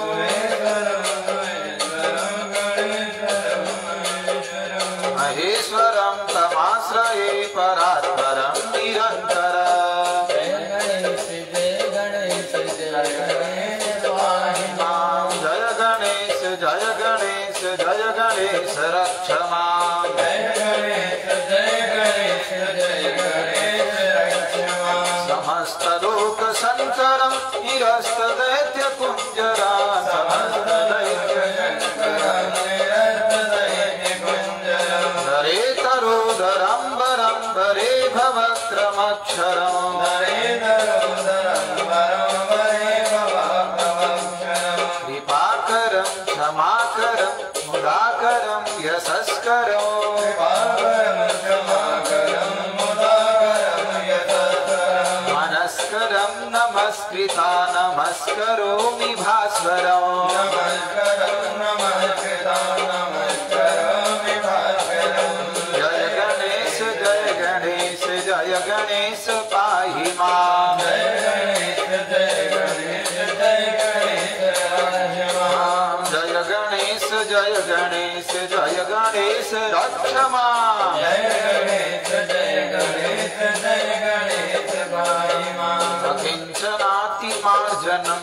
महेश्वरं तमाश्रये परात्परं निरन्तरं। जय गणेश जय गणेश जय गणेश पाहि मां। जय गणेश जय गणेश जय गणेश रक्ष मां। जय गणेश जय गणेश जय गणेश रक्ष मां। समस्त लोक शंकरं निरस्त दैत्य कुंजरा। समस्त दैत्य शंकरं निरस्त दैत्य कुंजरा। धरे तरोदरंबरं वरे भवक्रमक्षरं। धरे तरोदरंबरं वरे भवक्रमक्षरं। कृपाकरं क्षमाकरं मुदाकरं यशस्करं। कृपाकरं क्षमाकरं मुदाकरं यशस्करं। मनस्करं नमस्कृता नमस्करोमि भास्वरं। नमस्करं नमस्कृता नमस्करोमि भास्वरं। जय गणेश जय गणेश जय गणेश पाहि मां। जय गणेश जय गणेश जय गणेश रक्ष मां। जय गणेश जय गणेश जय गणेश रक्ष मां। जय गणेश जय गणेश जय गणेश पाहि मां। अकिंचनातिमार्जनं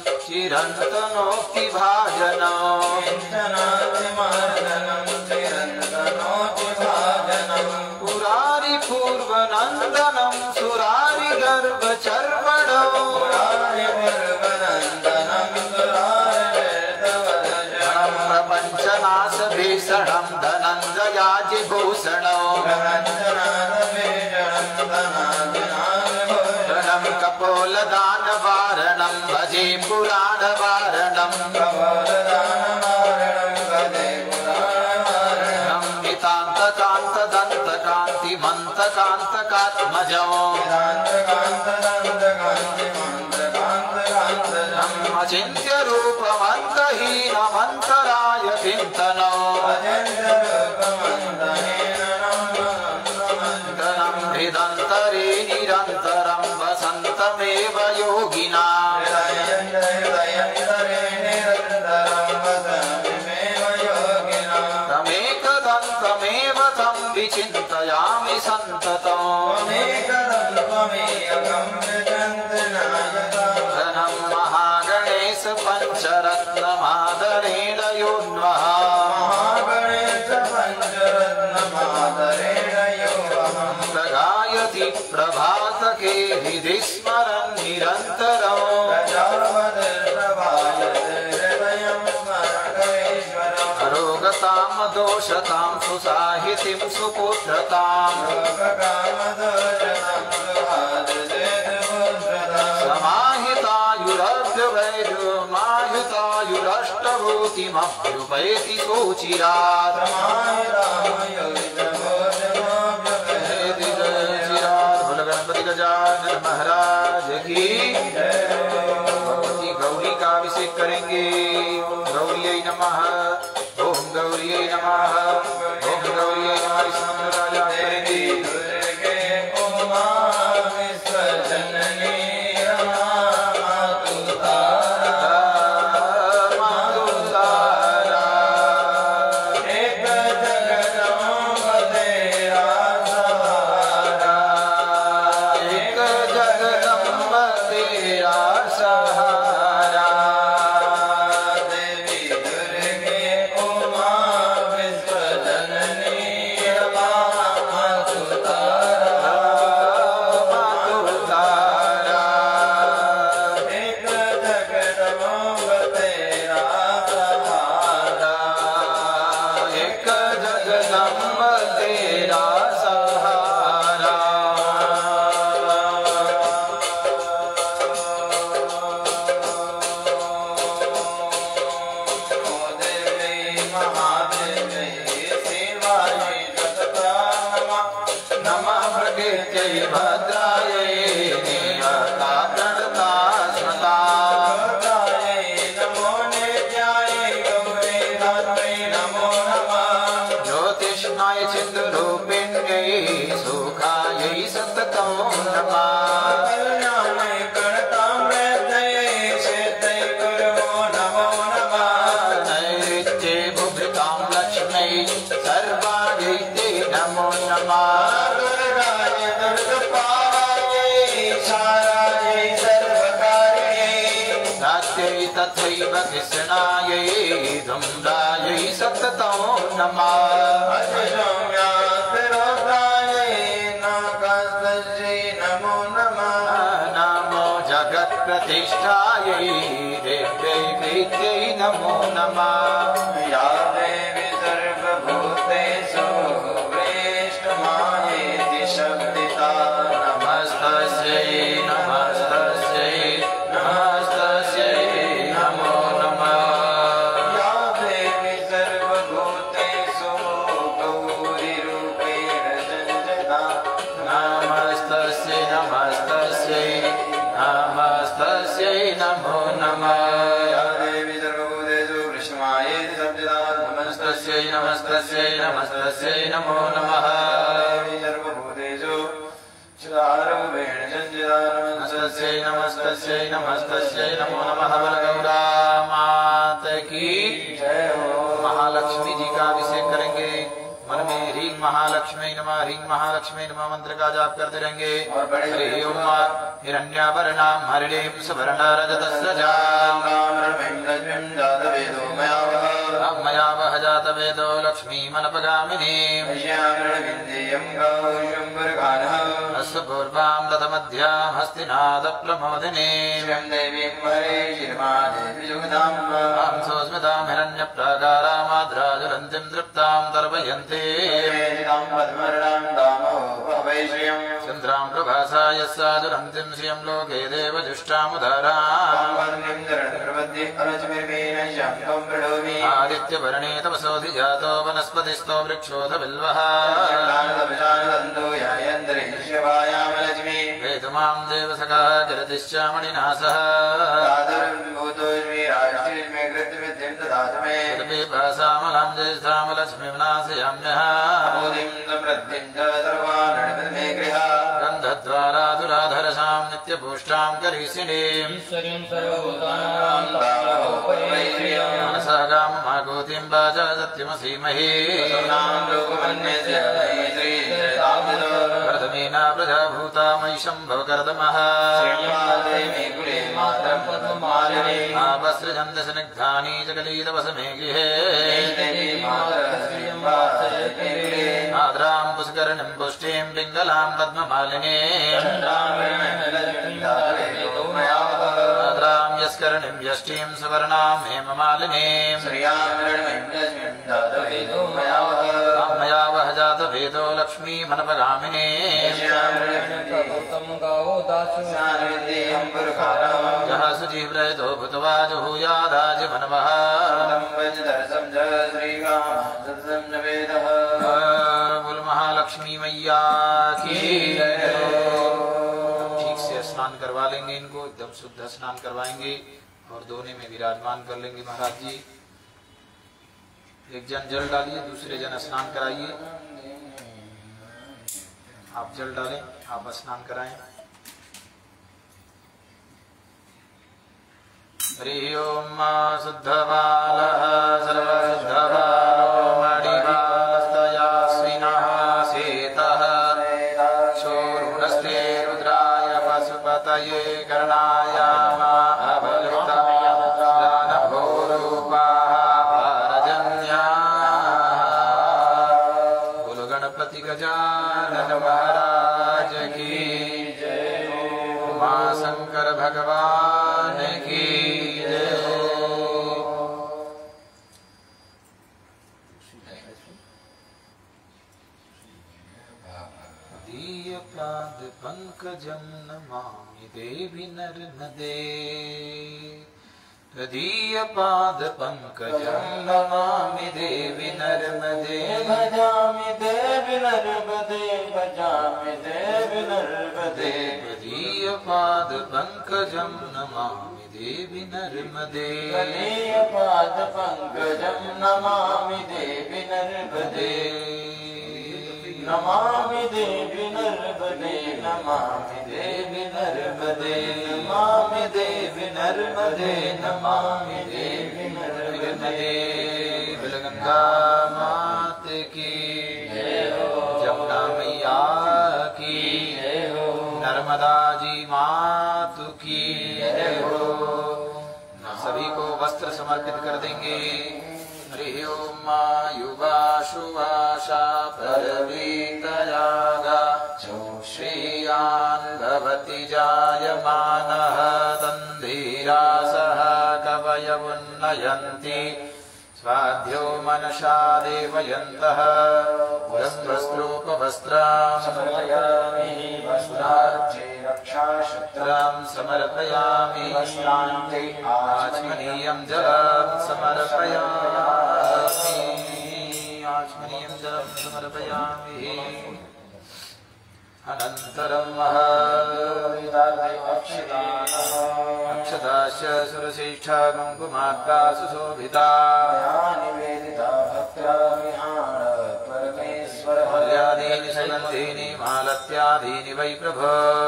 चिरन्तनोक्तिभाजनं। किंचनातिमार्जनं चिरन्तनोक्तिभाजनं। चर्वणो प्रपंचनाश भीषणं धनञ्जयाजिभूषणो धनं कपोलदानवारणं भजे पुराणवारणं नितान्तकान्तदन्तकान्तिमन्तकान्तकात्मजो अचिन्त्य रूपमन्तहीनमन्तराय चिन्तनो धनं हृदन्तरे निरन्तरं वसन्तमेव योगिना तमेकदन्तमेव तं विचिन्तयामि सन्ततं धनं महागणेश पञ्चरत्नमादरेण योन्वः प्रगायति प्रभातके हृदि स्मरन् निरन्तरम् रोगतां दोषतां सुसाहितिं सुपुत्रताम् समाहितायुरभ्यवैर्मायुतायुरष्टभूतिमभ्युपैति सोचिरात् गणपति गजानन महाराज की भगवती गौरी का अभिषेक करेंगे। गौरी नमः, ओम गौरी नमः, ओम गौरी नमः। इस मंत्र का जाप करेंगे। तथैव कृष्णायै धूम्रायै सततं नमः। नमो जगत्प्रतिष्ठायै देव्यै प्रीत्यै नमो नमः। या देवी सर्वभूतेषु वैष्णवायेति शब्दिता नमस्तस्यै नमस्तस्यै नमस्तस्यै नमो नमः। या देवी सर्वभूतेषु गौरीरूपेण संस्थिता नमस्तस्यै नमस्तस्यै नमस्तस्यै नमो नमः। या देवी सर्वभूतेषु कृष्णमायेति शब्दिता नमस्तस्यै नमस्तस्यै नमस्तस्यै नमो नमः। सर्वभूतेषु चिदारूपेण संस्थिता नमस्तस्यै नमस्तस्यै नमस्तस्यै नमो नमः। बलगौरा मात की जय हो। महालक्ष्मी जी का अभिषेक करेंगे। मन में ह्रीं महालक्ष्मी नमः ह्रीं महालक्ष्मी नमः मंत्र का जाप करते रहेंगे। हरि ओम हिरण्याभरणां हरिणीं सुवर्णरजतस्रजां मया वह जात वेदो लक्ष्मीमनपगामिनी अस्य पूर्वां दतमध्यां हस्तिनादप्रमोदिनी सोऽस्मितां हिरण्यप्राकारामाद्राजुरन्तीं तृप्तां तर्पयन्ति चन्द्रां प्रभासा यस्सादुरन्तीं श्रियं लोके देवजुष्टामुदाराम् आदित्यवर्णे तपसोऽधिजातो वनस्पतिस्थो वृक्षोऽथ बिल्वः वेदुमां देवसखः गिरतिश्चामणिना सह पिपासामलां ज्येष्ठामलक्ष्मीं नाशयाम्यः गन्धद्वारा दुराधरसां नित्यपुष्टां करीषिणीं मनसा काममागोतिं वाचा सत्यमसीमहि प्रथमेना प्रजाभूता मयि शम्भवकर्दमः आपसृजन्त स्निग्धानि जगलीतवसमे गृहे आद्रां पुष्करणिं पुष्टिं पिङ्गलां पद्ममालिनी आद्रां यस्करणिं यष्टिं सुवर्णां हेममालिनीं मया वह जात वेदो लक्ष्मीमनपगामिनी यः सुजीव्रयतो भूत्वा जुहूयादाजिमनवः बोल महालक्ष्मी मैया की। ठीक से स्नान करवा लेंगे इनको, एकदम शुद्ध स्नान करवाएंगे और दोने में विराजमान कर लेंगे महाराज जी। एक जन जल डालिए, दूसरे जन स्नान कराइए। आप जल डालें, आप स्नान कराएं। हरि ओम शुद्धबालः सर्वशुद्धबालो मणिबालस्तयास्विनः सेतः शोरुणस्ते रुद्राय पशुपतये कर्णाय गजानन महाराज की जय। मां शंकर भगवान की जय। दीय पाद पंकजं नमामि देवी नर्मदे। तदीय पाद पंकजं नमामि देवी नर्मदे। भजामि देवी नर्मदे, भजामि देवी नर्मदे। तदीय पाद पंकजं नमामि देवी नर्मदे। तदीय पाद पंकजं नमामि देवी नर्मदे। नमामि देवी नर्मदे, नमामि देवी नर्मदे, नमामि देवी नर्मदे, नमामि देवी नर्मदे। गंगा मात की जय हो, जमुना मैया की जय हो, नर्मदा जी मातु की जय हो। सभी को वस्त्र समर्पित कर देंगे। हरि ओम युवा शुवाशा परवीतयागा श्रेयान् भवति जायमानः तन्धीरासः कवय उन्नयन्ति स्वाध्यो मनसा देवयन्तः वस्त्रोपवस्त्रां समर्पयामि वस्त्रार्थे रक्षाशस्त्रां समर्पयामि आचमनीयं जलं समर्पयामि आचमनीयं जलं समर्पयामि। अनन्तरं अक्षताश्च सुरशिष्ठा कुङ्कुमार्का सुशोभिता माल्यादीनि सुगन्धीनि मालत्यादीनि वै प्रभो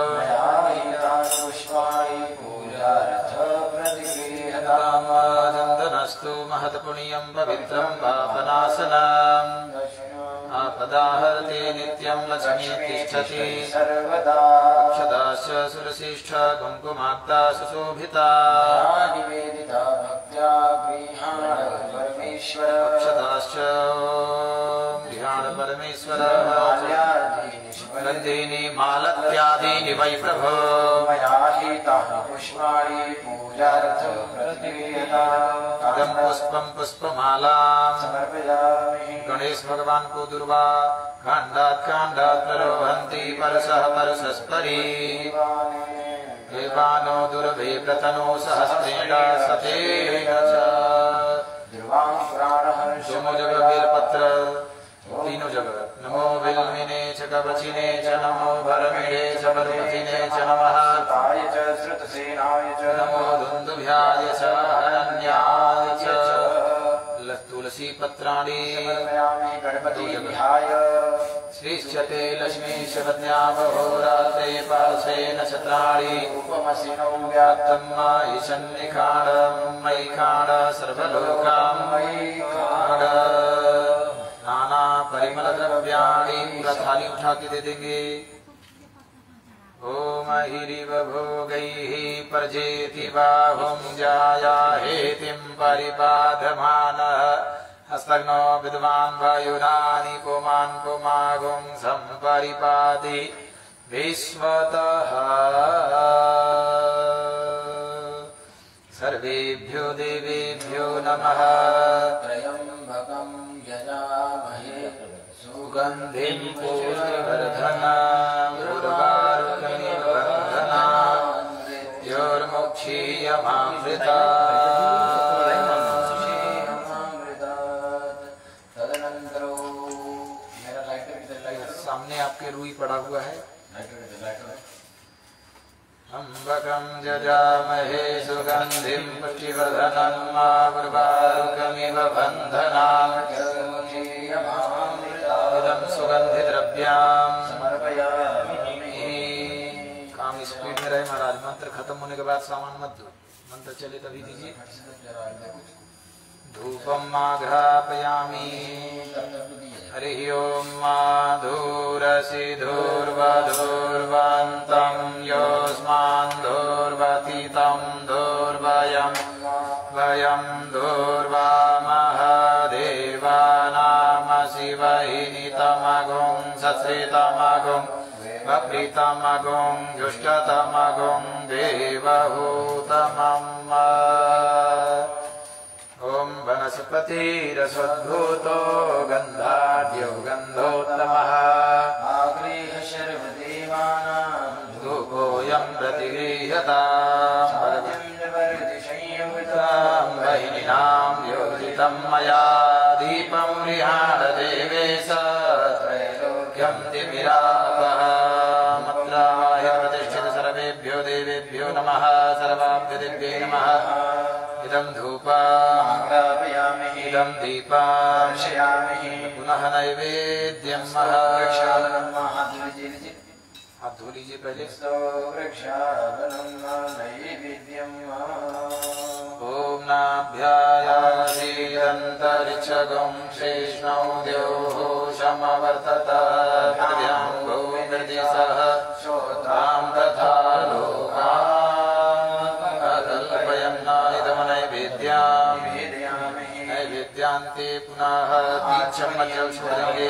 चन्दनस्तु महत्पुण्यं पवित्रं पापनाशनम् आपदाहरते नित्यं लक्ष्मी तिष्ठति सर्वदा। अक्षताश्च सुरशिष्ठा कुङ्कुमार्का सुशोभिता निवेदिता भक्त्या गृहाण परमेश्वर अक्षताश्च गृहाण परमेश्वर गन्धीनि मालत्यादीनि वै प्रभो मया हितानि पुष्पाणि पूजार्थं प्रतिगृह्यताम् इदं पुष्पं पुष्पमालां समर्पयामि। गणेश भगवान को दुर्वा कांडात् कांडात् प्ररोहन्ति परसः परसस्परि देवानो दुर्भे प्रतनो सहस्रेण सतेन च दुर्वां पुराणः नमो जग बेलपत्र तीनों जगह नमो बिल्विने च कवचिने च नमो भरमिणे च पर्वतिने च नमः ताय च श्रुतसेनाय च नमो दुन्दुभ्याय च हरण्याय च तुलसी पत्राणि समर्पयामि गणपतिभ्याय श्रीश्चते लक्ष्मीश पद्यावहोरात्रे पार्श्वे नक्षत्राणि उपमसिनो व्याप्तं मयि सन्निखाणं मयि खाण सर्वलोकां मयि खाण नाना परिमल द्रव्याणि पूरा थाली उठा के दे देंगे। ओम हिरिव भोगैः पर्जेति बाहुं जाया हेतिं परिबाधमानः हस्तग्नो विद्वान् वायुरानि पुमान् पुमागुं सम्परिपाति विश्वतः सर्वेभ्यो देवेभ्यो नमः। त्र्यम्बकं यजामहे सुगन्धिं पुष्टिवर्धनां उर्वारुकमिव बन्धनां योर्मुक्षीयमामृता सामने आपके रूई पड़ा हुआ है। अम्बकं जजामहे सुगन्धिं पुष्टिवर्धनम् उर्वारुकमिव बन्धनान् इदं सुगन्धिद्रव्यां समर्पयामि। काम स्पीड में रहे महाराज, मंत्र खत्म होने के बाद सामान मत दो, मंत्र चले तभी दीजिए। धूपं माघ्रापयामि। हरिः ओम माधुरसि धूर्वधूर्वन्तं योऽस्मान् धूर्वतीतं धूर्वयं वयं धूर्वामः देवानामसि वहिनीतमगुं सश्रितमगुं वप्रीतमगुं जुष्टतमगुं देवहूतमम्। ओम वनस्पतिरसद्भूतो गन्धाढ्यो गन्धोत्तमः आगृह्य सर्वदेवानां धूपोऽयं प्रतिगृह्यताम् वहिनीनां योजितं मया दीपं गृहाण देवेश त्रैलोक्यं दिविरापः मत्राय प्रतिष्ठित सर्वेभ्यो देवेभ्यो नमः। सर्वाभ्यो देव्यै नमः। इदं धूपम् इदं दीपम् पुनः नैवेद्यं हाथ धो लीजिए पहले। ओम नाभ्यायासीदन्तरिक्षगं शेष्णौ द्योः समवर्तत हृदयां भो निर्दिशः श्रोत्रां तथा नैवेद्यांते पुनः तीन चम्मच जल छोड़ेंगे।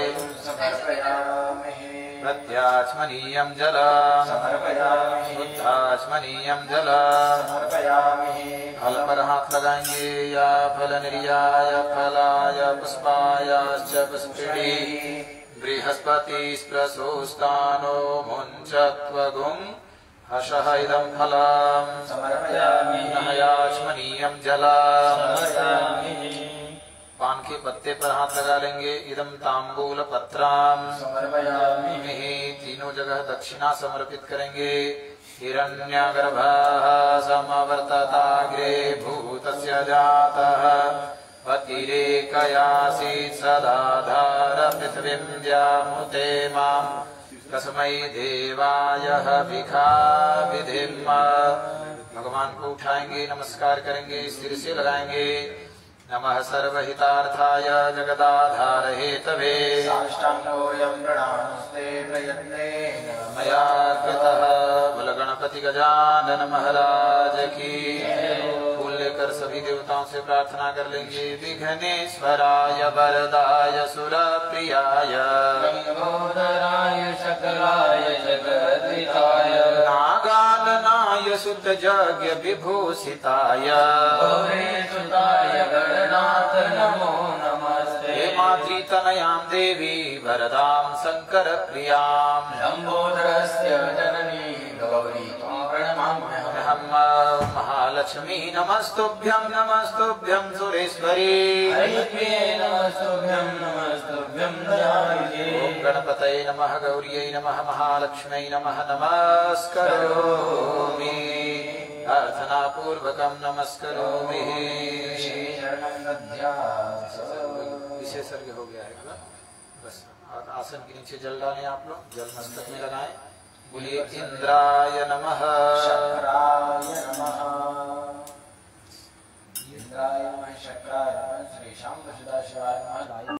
प्रत्याचमनीयं जलम् शुद्धाचमनीयं जलम् फल पर हाथ लगाएंगे। या फल निर्याय फलाय पुष्पायाश्च पुष्पिणी बृहस्पति प्रसोस्तानो मुञ्चत्वगुं हर्षः इदं फलम् नहयाचमनीयं जलम्। पान के पत्ते पर हाथ लगा लेंगे। इदं तांबूल पत्राम समर्पयामि। तीनों जगह दक्षिणा समर्पित करेंगे। हिरण्यगर्भः समवर्तताग्रे भूतस्य जातः अतिरेकयासीत् सदाधार पृथ्वीं व्यामुते माम् तस्मै देवाय भिखा विधिं। भगवान को उठाएंगे, नमस्कार करेंगे, सिर से लगाएंगे। नमः सर्वहितार्थाय जगदाधार हेतवे साष्टांगोऽयं प्रणामस्ते प्रयत्नेन मया कृतः। बल गणपति गजानन महाराज की। फूल लेकर कर सभी देवताओं से प्रार्थना कर लेंगे। विघ्नेश्वराय वरदाय सुरप्रियाय लंबोदराय शकलाय जगद्विताय नागाननाय सुत यज्ञ विभूषिताय गौरीसुताय गणनाथ नमो नमस्ते। हे मातृतनयां देवी वरदां शंकर प्रियां लंबोदरस्य जननी गौरी त्वं प्रणमाम्यहम्। महालक्ष्मी नमस्तुभ्यं नमस्तुभ्यं सुरेश्वरी हरिप्रिये नमस्तुभ्यं नमस्तुभ्यं दयानिधे। ओम गणपतये नमः गौर्यै नमः महालक्ष्म्यै नमः नमस्करोमि प्रार्थना पूर्वकं नमस्करोमि। विशेषज्ञ हो गया है ना? बस आसन के नीचे जल डालें आप लोग, जल मस्तक में लगाएं। बोलिए इंद्राय नमः शक्राय नमः इंद्राय नमः शक्राय नमः श्री शाम सदाशिवाय नमः।